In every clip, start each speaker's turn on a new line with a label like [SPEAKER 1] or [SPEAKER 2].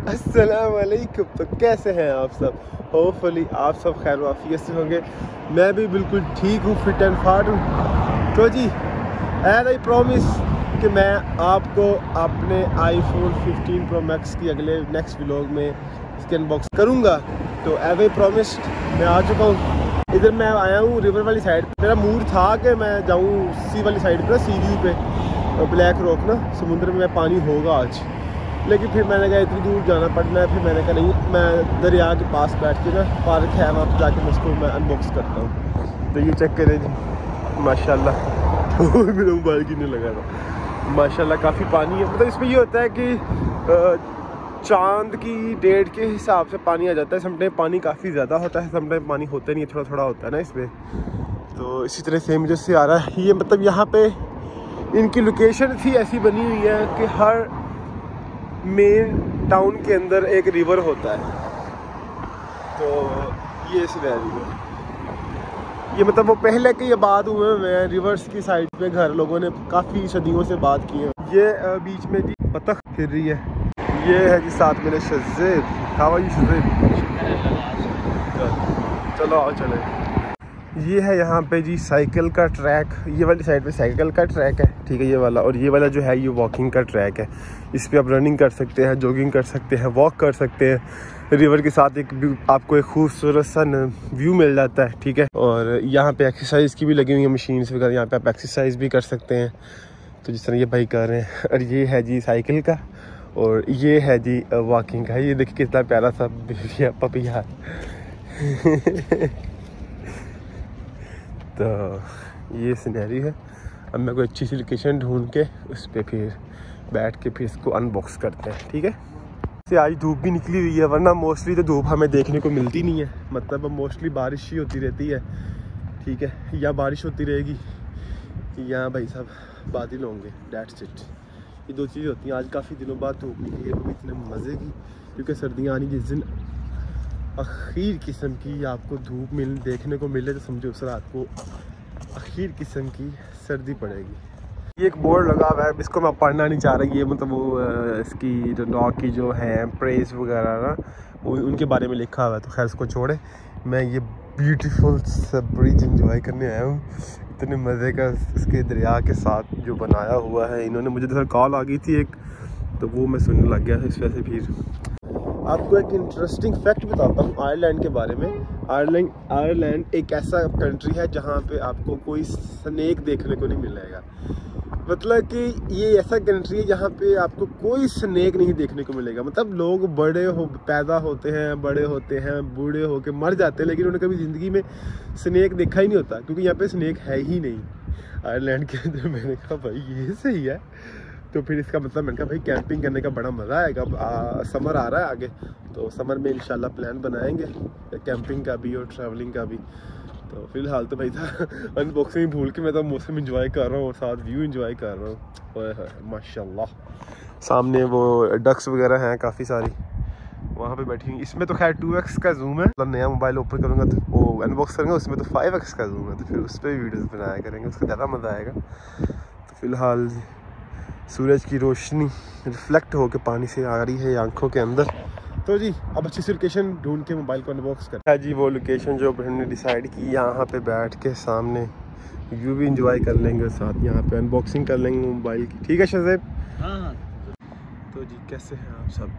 [SPEAKER 1] अस्सलाम वालेकुम। तो कैसे हैं आप सब? होपफुली आप सब खैर वाफियत से होंगे। मैं भी बिल्कुल ठीक हूँ, फिट एंड फाट हूँ। तो जी एज आई प्रॉमिस कि मैं आपको अपने iPhone 15 Pro Max की अगले नेक्स्ट व्लॉग में इसके अनबॉक्स करूँगा। तो एज आई प्रॉमिस मैं आ चुका हूँ। इधर मैं आया हूँ रिवर वाली साइड। मेरा मूड था कि मैं जाऊँ सी वाली साइड पर, सी व्यू पे, ब्लैक रॉक ना, समुद्र में पानी होगा आज। लेकिन फिर मैंने कहा इतनी दूर जाना पड़ना है, फिर मैंने कहा नहीं, मैं दरिया के पास बैठ के ना, पार्क है वहाँ पर जाके उसको मैं अनबॉक्स करता हूँ। तो ये चेक करें जी, माशाल्लाह मेरा मोबाइल गिरने लगा था। माशाल्लाह काफ़ी पानी है। मतलब इसमें ये होता है कि चांद की डेट के हिसाब से पानी आ जाता है। समटाइम पानी काफ़ी ज़्यादा होता है, समटाइम पानी होता नहीं है, थोड़ा थोड़ा होता है ना इसमें। तो इसी तरह से मुझे से आ रहा है ये। मतलब यहाँ पे इनकी लोकेशन थी ऐसी बनी हुई है कि हर मेन टाउन के अंदर एक रिवर होता है। तो ये सिनेरियो है। ये मतलब वो पहले के ये बाद हुए हैं रिवर्स की साइड पे घर लोगों ने काफ़ी सदियों से बात की है। ये बीच में जी बतख फिर रही है। ये है जी साथ मेरे शज़ेब। खावा जी शज़ेब, चलो आओ चले। ये है यहाँ पे जी साइकिल का ट्रैक। ये वाली साइड पे साइकिल का ट्रैक है, ठीक है, ये वाला। और ये वाला जो है ये वॉकिंग का ट्रैक है। इस पे आप रनिंग कर सकते हैं, जॉगिंग कर सकते हैं, वॉक कर सकते हैं। रिवर के साथ आपको एक खूबसूरत सा व्यू मिल जाता है, ठीक है। और यहाँ पे एक्सरसाइज की भी लगी हुई है मशीन्स वगैरह, यहाँ पे आप एक्सरसाइज भी कर सकते हैं। तो जिस तरह ये भाई कर रहे हैं। और ये है जी साइकिल का, और ये है जी वॉकिंग का। ये देखिए कितना प्यारा सा पपिया। तो ये सिनेरियो है। अब मैं कोई अच्छी सी लोकेशन ढूंढ के उस पर फिर बैठ के फिर इसको अनबॉक्स करते हैं, ठीक है। से आज धूप भी निकली हुई है, वरना मोस्टली तो धूप हमें देखने को मिलती नहीं है। मतलब अब मोस्टली बारिश ही होती रहती है, ठीक है। या बारिश होती रहेगी या भाई साहब बादल होंगे, डेट्स इट। ये दो चीज़ें होती हैं। आज काफ़ी दिनों बाद धूप निकली है, वो भी इतने मज़े की, क्योंकि सर्दियाँ आनी जिस दिन अखीर किस्म की आपको धूप देखने को मिले, तो समझो उस रात को अखीर किस्म की सर्दी पड़ेगी। ये एक बोर्ड लगा हुआ है, इसको मैं पढ़ना नहीं चाह रहा। ये मतलब वो इसकी जो लॉ की जो है प्रेस वगैरह ना, वो उनके बारे में लिखा हुआ है। तो खैर इसको छोड़े, मैं ये ब्यूटीफुल सा ब्रिज इंजॉय करने आया हूँ। इतने मज़े का इसके दरिया के साथ जो बनाया हुआ है इन्होंने। मुझे तो कॉल आ गई थी एक, तो वो मैं सुनने लग गया। इस वजह से फिर आपको एक इंटरेस्टिंग फैक्ट बताता हूँ आयरलैंड के बारे में। आयरलैंड एक ऐसा कंट्री है जहाँ पे आपको कोई स्नेक देखने को नहीं मिलेगा। मतलब कि ये ऐसा कंट्री है जहाँ पे आपको कोई स्नेक नहीं देखने को मिलेगा। मतलब लोग पैदा होते हैं, बड़े होते हैं, बूढ़े होके मर जाते हैं, लेकिन उन्होंने कभी ज़िंदगी में स्नेक देखा ही नहीं होता, क्योंकि यहाँ पे स्नेक है ही नहीं आयरलैंड के अंदर। मैंने कहा भाई ये सही है। तो फिर इसका मतलब मैंने कहा भाई कैंपिंग करने का बड़ा मज़ा आएगा। समर आ रहा है आगे, तो समर में इंशाल्लाह प्लान बनाएंगे कैंपिंग का भी और ट्रैवलिंग का भी। तो फिलहाल तो भाई था अनबॉक्सिंग भूल के मैं तो मौसम एंजॉय कर रहा हूँ और साथ व्यू एंजॉय कर रहा हूँ। ओए माशाल्लाह सामने वो डक्स वगैरह हैं काफ़ी सारी वहाँ पे बैठी हुई। इसमें तो खैर 2x का जूम है। मतलब नया मोबाइल ओपन करूँगा तो वो अनबॉक्स करूँगा, उसमें तो 5x का जूम है, तो फिर उस पर भी वीडियोज़ बनाया करेंगे, उसका ज़्यादा मज़ा आएगा। तो फिलहाल सूरज की रोशनी रिफ्लेक्ट होकर पानी से आ रही है आंखों के अंदर। तो जी अब अच्छी सी लोकेशन ढूंढ के मोबाइल को अनबॉक्स करते हैं जी। वो लोकेशन जो हमने डिसाइड की, यहाँ पे बैठ के सामने व्यू भी इंजॉय कर लेंगे और साथ यहाँ पे अनबॉक्सिंग कर लेंगे मोबाइल की, ठीक है शज़ेब? हाँ। तो जी कैसे हैं आप सब?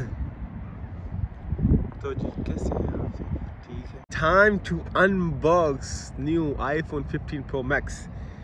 [SPEAKER 1] तो जी कैसे हैं आप सब? ठीक है। Time to unbox new iPhone 15 Pro Max।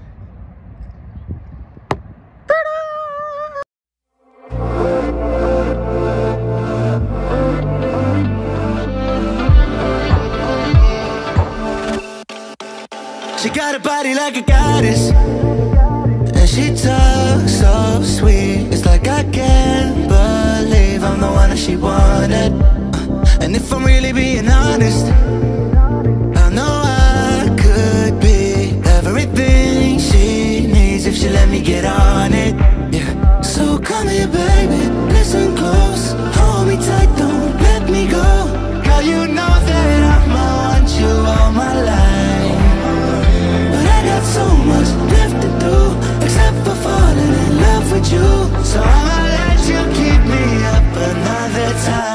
[SPEAKER 2] She got a body like a goddess, and she talks so sweet. It's like I can't believe I'm the one that she wanted. And if I'm really being honest, I know I could be everything she needs if she let me get on it. Yeah. So come here, baby, listen close, hold me tight, don't let me go. Girl, you know that I'ma want you all my life. So much left to do, except for falling in love with you. So I'ma let you keep me up another time.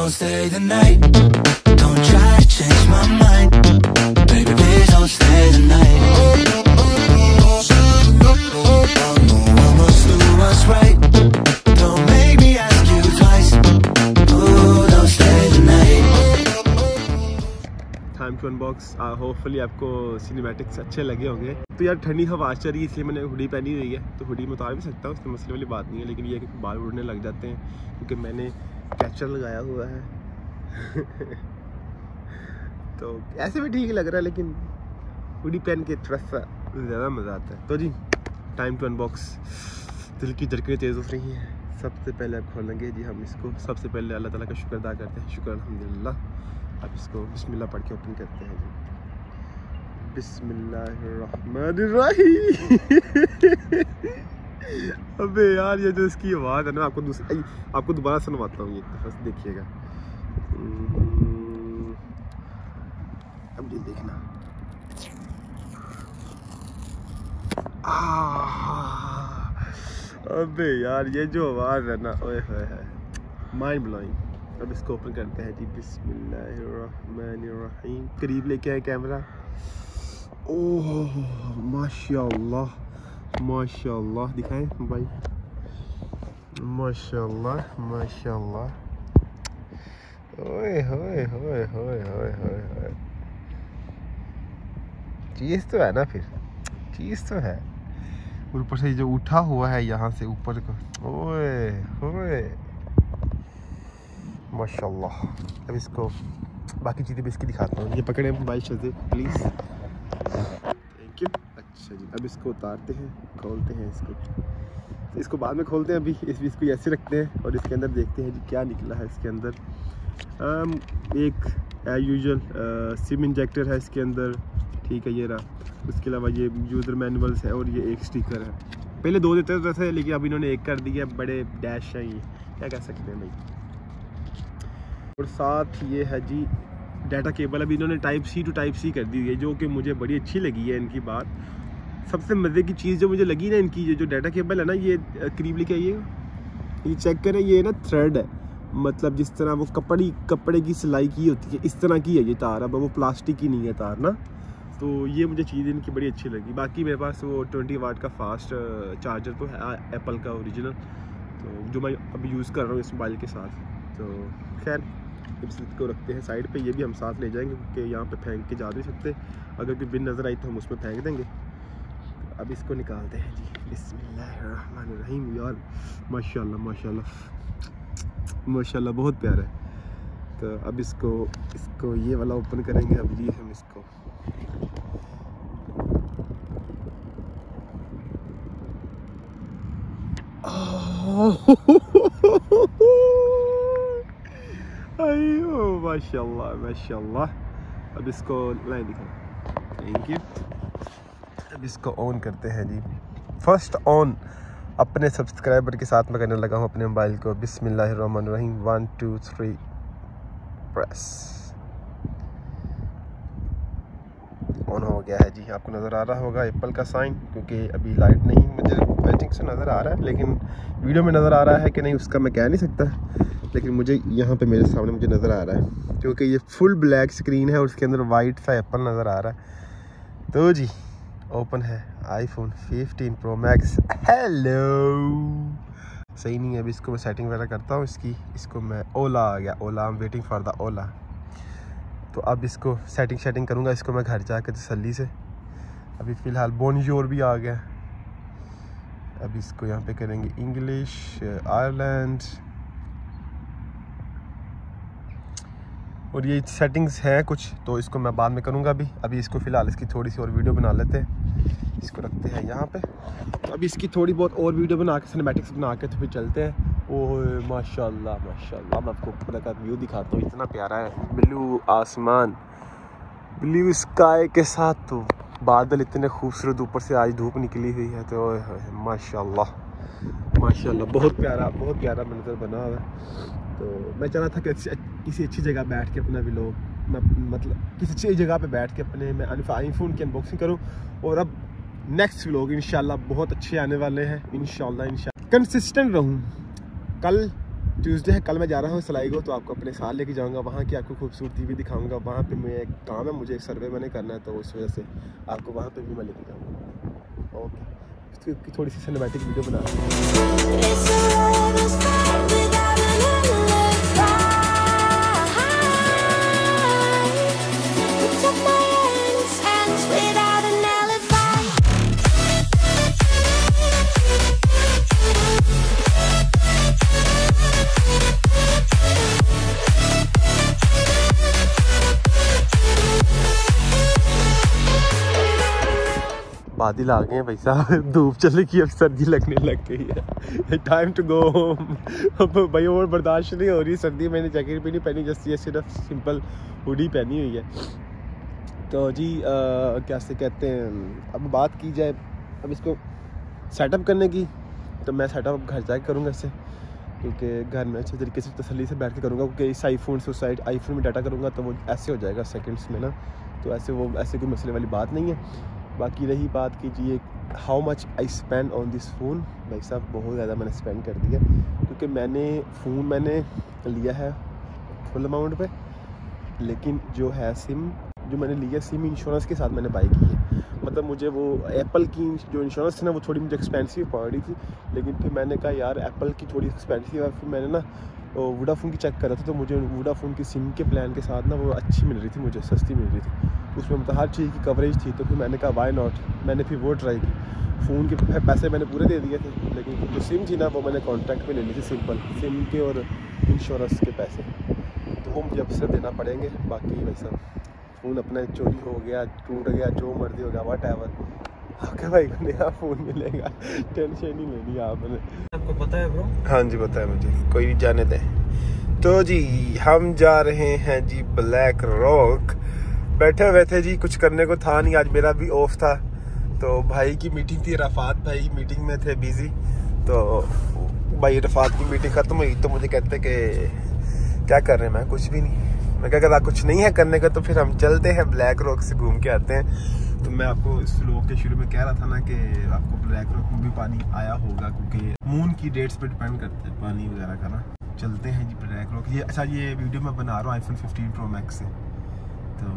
[SPEAKER 2] don't stay the night. Don't try to change my mind. Baby, please don't stay the night. I must do what's right. Don't make me ask you twice. Oh, don't stay the night.
[SPEAKER 1] Time to unbox. Hopefully आपको cinematics अच्छे लगे होंगे। तो यार ठंडी हवा चल रही है इसलिए मैंने हुडी पहनी हुई है, तो हुडी में उतार भी सकता हूँ, उसमें मसले वाली बात नहीं है। लेकिन ये कि बाल उड़ने लग जाते हैं क्योंकि मैंने कैचर लगाया हुआ है। तो ऐसे भी ठीक लग रहा है, लेकिन हुडी पहन के थोड़ा सा ज़्यादा मज़ा आता है। तो जी टाइम टू अनबॉक्स। दिल की धड़कनें तेज़ हो रही हैं। सबसे पहले आप खोलेंगे जी हम इसको। सबसे पहले अल्लाह ताला का शुक्र अदा करते हैं, शुक्र अल्हम्दुलिल्लाह। अब इसको बिस्मिल्लाह पढ़ के ओपन करते हैं जी। बिस्मिल्लाहिर्रहमानिर्रहीम। अबे यार ये जो इसकी आवाज़ है ना, आपको दोबारा सुनवाता हूँ, ये बस देखिएगा। अब ये देखना। अबे यार ये जो आवाज़ है ना, ओए होए है, माइंड ब्लोइंग। अब इसको ओपन करते हैं जी। बिस्मिल्लाहिर्रहमानिर्रहीम। करीब लेके आए कैमरा। ओह माशाल्लाह माशाल्लाह, दिखाएं भाई, माशाल्लाह माशाल्लाह। ओए होए होए होए होए होए। चीज़ तो है ना, फिर चीज़ तो है। ऊपर से जो उठा हुआ है यहाँ से ऊपर को, ओए होए माशाल्लाह। अब इसको बाकी चीज़ें भी इसकी दिखाता हूँ। ये पकड़े मोबाइल से प्लीज़, थैंक यू। अच्छा जी, अब इसको उतारते हैं, खोलते हैं इसको बाद में खोलते हैं। अभी इसको ऐसे रखते हैं और इसके अंदर देखते हैं जी क्या निकला है इसके अंदर। एक एज यूजुअल सिम इंजेक्टर है इसके अंदर, ठीक है, ये रहा। उसके अलावा ये यूज़र मैनुअल्स है और ये एक स्टिकर है। पहले 2 देते थे लेकिन अब इन्होंने एक कर दिया। बड़े डैश हैं ये, क्या कह सकते हैं भाई। और साथ ये है जी डाटा केबल। अभी इन्होंने type C to type C कर दी है, जो कि मुझे बड़ी अच्छी लगी है इनकी बात। सबसे मज़े की चीज़ जो मुझे लगी ना इनकी, ये जो डाटा केबल है ना, ये करीब लेके आइए, ये चेक करें। ये ना थ्रेड है, मतलब जिस तरह वो कपड़े की सिलाई की होती है, इस तरह की है ये तार। अब वो प्लास्टिक की नहीं है तार ना। तो ये मुझे चीज़ इनकी बड़ी अच्छी लगी। बाकी मेरे पास वो 20 वाट का फास्ट चार्जर तो है एप्पल का ओरिजिनल, तो जो मैं अभी यूज़ कर रहा हूँ इस मोबाइल के साथ। तो खैर इसको रखते हैं साइड पे। ये भी हम साथ ले जाएंगे क्योंकि यहाँ पे फेंक के जा नहीं सकते। अगर कोई बिन नज़र आई तो हम उसमें फेंक देंगे। अब इसको निकालते हैं जी। बिस्मिल्लाहिर्रहमानिर्रहीम। यार माशाल्लाह माशाल्लाह माशाल्लाह, बहुत प्यारा है। तो अब इसको ये वाला ओपन करेंगे। अब जी हम इसको माशाल्लाह माशाल्लाह। अब इसको लाइन दिखा, थैंक यू। अब इसको ऑन करते हैं जी। फर्स्ट ऑन अपने सब्सक्राइबर के साथ मैं करने लगा हूँ अपने मोबाइल को। बिस्मिल्लाहिर्रहमानिर्रहीम। 1 2 3 प्रेस। ऑन हो गया है जी। आपको नज़र आ रहा होगा एप्पल का साइन, क्योंकि अभी लाइट नहीं मुझे आई थिंक से नज़र आ रहा है, लेकिन वीडियो में नज़र आ रहा है कि नहीं उसका मैं कह नहीं सकता। लेकिन मुझे यहाँ पे मेरे सामने मुझे नज़र आ रहा है, क्योंकि ये फुल ब्लैक स्क्रीन है और उसके अंदर वाइट सा एप्पल नज़र आ रहा है। तो जी ओपन है आईफोन 15 प्रो मैक्स। हेलो, सही नहीं है अभी। इसको मैं सेटिंग वगैरह करता हूँ इसको मैं ओला आ गया, Ola, I am waiting for the Ola. तो अब इसको सेटिंग करूँगा इसको मैं घर जाकर तसल्ली से। अभी फ़िलहाल बोनजोर भी आ गया। अब इसको यहाँ पे करेंगे इंग्लिश, आयरलैंड, और ये सेटिंग्स हैं कुछ, तो इसको मैं बाद में करूँगा। अभी इसको फ़िलहाल इसकी थोड़ी सी और वीडियो बना लेते हैं। इसको रखते हैं यहाँ पे। अभी इसकी थोड़ी बहुत और वीडियो बना के सिनेमैटिक्स बना के तो फिर चलते हैं। ओह माशाल्लाह माशाल्लाह, मैं आपको ऊपर का व्यू दिखाता हूँ, इतना प्यारा है। ब्लू आसमान, ब्लू स्काई के साथ तो बादल इतने खूबसूरत, ऊपर से आज धूप निकली हुई है। तो माशाल्लाह माशाल्लाह, बहुत प्यारा मंजर बना हुआ है। तो मैं चाह रहा था कि किसी अच्छी जगह बैठ के अपना व्लॉग, मतलब किसी अच्छी जगह पे बैठ के अपने मैं आईफोन की अनबॉक्सिंग करूं। और अब नेक्स्ट व्लॉग इंशाल्लाह बहुत अच्छे आने वाले हैं। इंशाल्लाह कंसिस्टेंट रहूं। कल ट्यूसडे है, कल मैं जा रहा हूँ स्लाइगो, तो आपको अपने साथ लेके जाऊँगा, वहाँ की आपको खूबसूरती भी दिखाऊँगा। वहाँ पे मैं एक काम है, मुझे एक सर्वे मैंने करना है, तो उस वजह से आपको वहाँ पे भी मैं लेके जाऊँगा। ओके, इसकी थोड़ी सी सिनेमैटिक वीडियो बना बादल आ गए हैं भाई साहब, धूप चले की अब सर्दी लगने लग गई है। Time to go home. अब भाई और बर्दाश्त नहीं हो रही सर्दी। मैंने जैकेट भी नहीं पहनी, जस्ट ये सिर्फ सिंपल हुडी पहनी हुई है। तो जी क्या से कहते हैं, अब बात की जाए अब इसको सेटअप करने की, तो मैं सेटअप घर जाके करूँगा इससे, क्योंकि घर में अच्छे तरीके से तसल्ली से बैठ के करूँगा, क्योंकि इस आईफोन से उस साइड आईफोन में डाटा करूँगा तो वो ऐसे हो जाएगा सेकंड्स में ना, तो ऐसे कोई मसले वाली बात नहीं है। बाकी रही बात कीजिए how much I spend on this phone, भाई साहब बहुत ज़्यादा मैंने स्पेंड कर दिया, क्योंकि फ़ोन मैंने लिया है फुल अमाउंट पे, लेकिन जो है सिम जो मैंने लिया सिम इंश्योरेंस के साथ मैंने बाई की है। मतलब मुझे वो एप्पल की जो इंश्योरेंस थी ना वो थोड़ी मुझे एक्सपेंसिव पड़ रही थी, लेकिन फिर मैंने कहा यार एप्पल की थोड़ी एक्सपेंसिव है, फिर मैंने ना वोडाफोन की चेक करा था, तो मुझे वोडाफोन की सिम के प्लान के साथ ना वो अच्छी मिल रही थी, मुझे सस्ती मिल रही थी, उसमें मतलब हर चीज़ की कवरेज थी। तो फिर मैंने कहा वाई नॉट, मैंने फिर वो ट्राई की। फ़ोन के पैसे मैंने पूरे दे दिए थे, लेकिन जो सिम थी ना वो मैंने कॉन्ट्रैक्ट पे ले ली थी, सिंपल सिम के और इंश्योरेंस के पैसे, तो वो मुझे अब से देना पड़ेंगे। बाकी वैसा फ़ोन अपना चोरी हो गया, टूट गया, जो मर्जी हो गया, वट एवर आपके भाई को नया फ़ोन मिलेगा, टेंशन नहीं लेनी आपने।
[SPEAKER 3] आपको पता है ब्रो?
[SPEAKER 1] हाँ जी पता है मुझे, कोई नहीं जाने दें। तो जी हम जा रहे हैं जी ब्लैक रॉक। बैठे हुए थे जी, कुछ करने को था नहीं, आज मेरा भी ऑफ था, तो भाई की मीटिंग थी, रफ़ात भाई मीटिंग में थे बिजी। तो भाई रफ़ात की मीटिंग ख़त्म हुई तो मुझे कहते कि क्या कर रहे हैं, मैं कुछ भी नहीं। मैं क्या अगर कुछ नहीं है करने का तो फिर हम चलते हैं ब्लैक रॉक से घूम के आते हैं। तो मैं आपको इस व्लॉग के शुरू में कह रहा था ना कि आपको ब्लैक रॉक में भी पानी आया होगा, क्योंकि मून की डेट्स पे डिपेंड करते हैं पानी वगैरह का ना। चलते हैं जी ब्लैक रॉक। ये अच्छा ये वीडियो मैं बना रहा हूँ आईफोन 15 प्रो मैक्स से, तो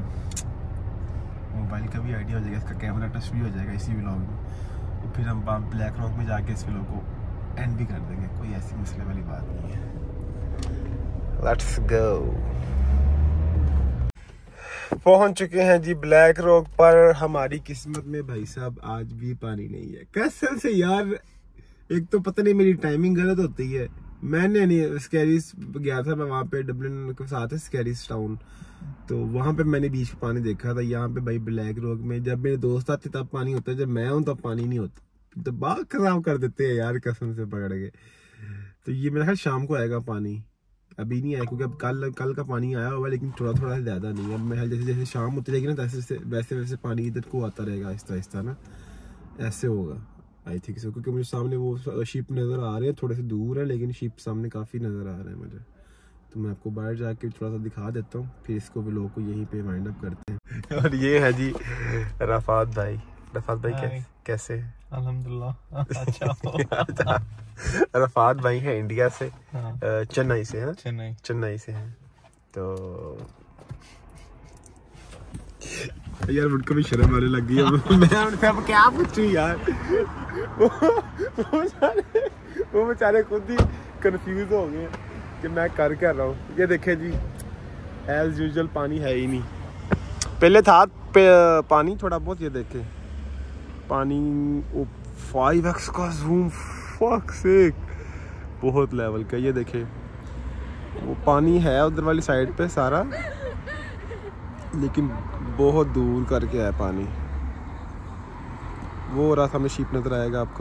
[SPEAKER 1] मोबाइल का भी आइडिया हो जाएगा, इसका कैमरा टच भी हो जाएगा इसी व्लॉग में। तो फिर हम ब्लैक रॉक में जाके इस व्लॉग को एंड भी कर देंगे, कोई ऐसी मसले वाली बात नहीं है। Let's go. पहुंच चुके हैं जी ब्लैक रॉक पर। हमारी किस्मत में भाई साहब आज भी पानी नहीं है, कसम से यार। एक तो पता नहीं मेरी टाइमिंग गलत होती है, मैंने नहीं स्कैरीज गया था मैं, वहाँ पे डब्लिन के साथ है स्कैरीज टाउन, तो वहाँ पे मैंने बीच में पानी देखा था। यहाँ पे भाई ब्लैक रॉक में जब मेरे दोस्त आते तब पानी होता है, जब मैं हूँ तब पानी नहीं होता। दिमाग खराब कर देते हैं यार कसम से पकड़ के। तो ये मेरा ख्याल शाम को आएगा पानी, अभी नहीं आया, क्योंकि अब कल का पानी आया हुआ है, लेकिन थोड़ा थोड़ा ज़्यादा नहीं है। अब मैं जैसे जैसे शाम होती रहेगी ना वैसे वैसे पानी इधर को आता रहेगा आहिस्ता आहिस्ता ना, ऐसे होगा आई थिंक सो। क्योंकि मुझे सामने वो शिप नज़र आ रहे हैं, थोड़े से दूर है लेकिन शिप सामने काफ़ी नज़र आ रहे हैं मुझे। तो मैं आपको बाहर जाके थोड़ा सा दिखा देता हूँ, फिर इसको भी लोगों को यहीं पे वाइंड अप करते हैं। और ये है जी रफ़ात भाई। रफ़ात भाई कैसे?
[SPEAKER 3] अल्हम्दुलिल्लाह अच्छा।
[SPEAKER 1] रफ़ात भाई है इंडिया से, चेन्नई से है, चेन्नई से है। तो यार उनको भी शर्म आने लग गई है। मैं उनसे अब क्या पूछूं यार। वो बेचारे खुद ही कंफ्यूज हो गए कि मैं कर क्या रहा हूँ। ये देखे जी एज यूजुअल पानी है ही नहीं, पहले था पानी थोड़ा बहुत। ये देखे पानी 5x का जूम, फक सेक, बहुत लेवल का। ये देखे वो पानी है उधर वाली साइड पे सारा, लेकिन बहुत दूर करके है पानी। वो रहा सामने शीप नजर आएगा आपको,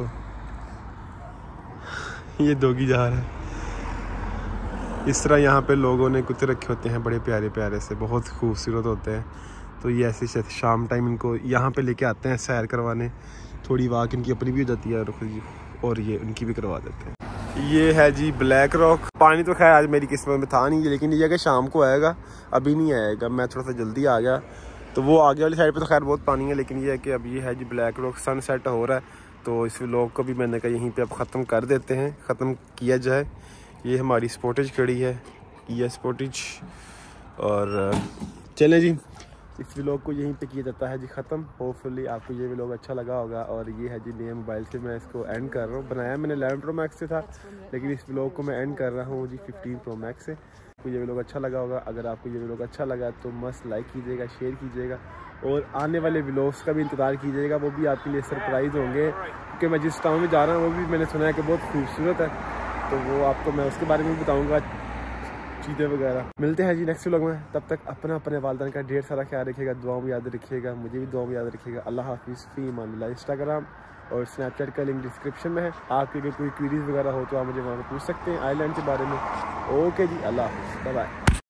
[SPEAKER 1] ये डॉगी जा रहा है। इस तरह यहाँ पे लोगों ने कुत्ते रखे होते हैं बड़े प्यारे प्यारे से, बहुत खूबसूरत होते हैं। तो ये ऐसे शाम टाइम इनको यहाँ पे लेके आते हैं सैर करवाने, थोड़ी वाक इनकी अपनी भी हो जाती है और ये उनकी भी करवा देते हैं। ये है जी ब्लैक रॉक। पानी तो खैर आज मेरी किस्मत में था नहीं, लेकिन ये कि शाम को आएगा, अभी नहीं आएगा। मैं थोड़ा सा जल्दी आ गया, तो वो आगे वाली साइड पे तो खैर बहुत पानी है, लेकिन ये है कि अब ये है जी ब्लैक रॉक। सनसेट हो रहा है, तो इस व्लॉग को भी मैंने कहा यहीं पे अब ख़त्म कर देते हैं, ख़त्म किया जाए। ये हमारी स्पोर्टेज खड़ी है, ये स्पोर्टेज। और चलें जी, इस व्लॉग को यहीं पे किया जाता है जी ख़त्म। होपफुली आपको ये व्लॉग अच्छा लगा होगा। और ये है जी नए मोबाइल से मैं इसको एंड कर रहा हूँ। बनाया मैंने 11 Pro Max से था, लेकिन इस व्लॉग को मैं एंड कर रहा हूँ जी 15 Pro Max से। आपको ये व्लॉग अच्छा लगा होगा। अगर आपको ये व्लॉग अच्छा लगा तो मस्त लाइक कीजिएगा, शेयर कीजिएगा और आने वाले व्लॉग्स का भी इंतज़ार कीजिएगा। वो भी आपके लिए सरप्राइज़ होंगे, क्योंकि मैं जिस टाउन में जा रहा हूँ वो भी मैंने सुना है कि बहुत खूबसूरत है, तो वो आपको मैं उसके बारे में भी बताऊँगा, चीज़ें वगैरह। मिलते हैं जी नेक्स्ट व्लॉग में। तब तक अपने वालिदैन का ढेर सारा ख्याल रखिएगा, दुआओं में याद रखिएगा, मुझे भी दुआओं में याद रखिएगा। अल्लाह हाफिज़। फ़ी अमानिल्लाह। इंस्टाग्राम और स्नैपचैट का लिंक डिस्क्रिप्शन में है। आपके अगर कोई क्वेरीज वगैरह हो तो आप मुझे वहाँ पर पूछ सकते हैं आइलैंड के बारे में। ओके जी, अल्लाह हाफिज़, बाय बाय।